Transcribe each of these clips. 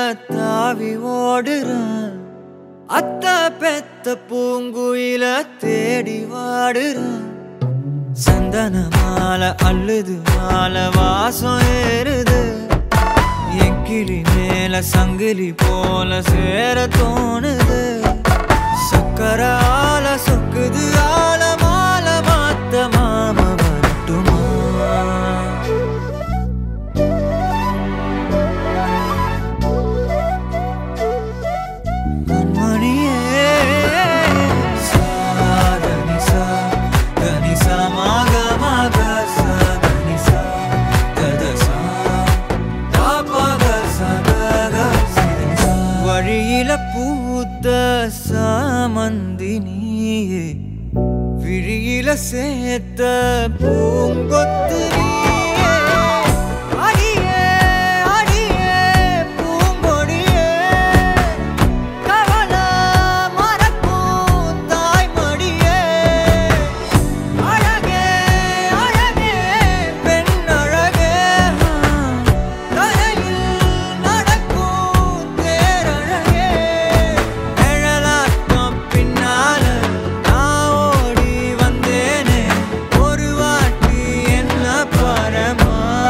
தாவி ஓடுறேன் அத்த பெத்த பூங்குயில தேடி வாடுறேன் சந்தன மாலை அள்ளுது மாலை வாசம் ஏறுது என் கிளி மேல சங்கிலி போல சேர தோணுது சக்கர ஆல சொக்குது ஆல மால மாத்த மாம வரட்டுமா கண்மணியே சாதனி சா கனி சா மாக மாக சா கனி சா கத சா பாபக சா கக சிதனி சா வழியில பூத்த சாமந்தி நீயே விழியில சேர்த்த பூங்கொத்து நீயே அடியே அடியே பூங்கொடியே கவல மறக்கும் தாய்மடியே அழகே அழகே பெண் அழகே தரையில் நடக்கும் தேரழகே நிழலாட்டம் பின்னால நான் ஓடி வந்தேனே ஒரு வாட்டி என்ன பரமா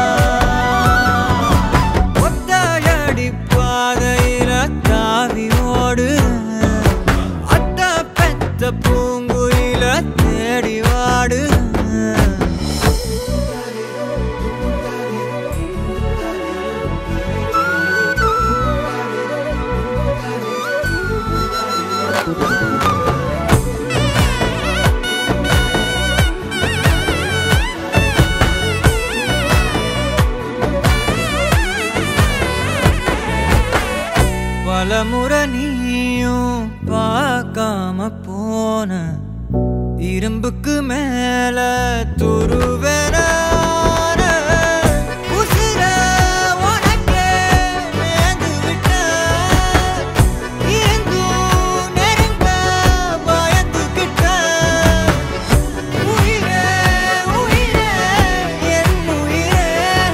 ஒத்தையடி பாதையில தாவி ஓடுறேன் அத்த பெத்த பூங்குயில தேடி வாடுறேன் பலமுறை நீயும் பார்க்காம போன இரும்புக்கு மேல துருவேன உசிர உனக்கே நேர்ந்து விட்ட இருந்தும் நெருங்க பயந்துகிட்ட உயிரே உயிரே என் உயிரே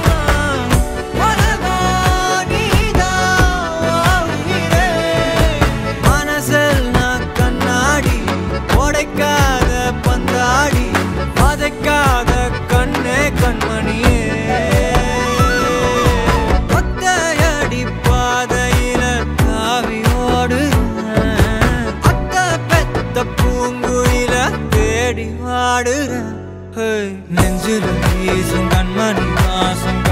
உலகா நீதான் உயிரே மனசில் நான் கண்ணாடி உடைக்காத பந்தாடி வதைக்காத கண்ணே கண்மணியே ஒத்தையடி பாதையில தாவி ஓடுறேன் அத்த பெத்த பூங்குயில தேடி வாடுறேன் நெஞ்சில வீசும் கண்மணி வாசம்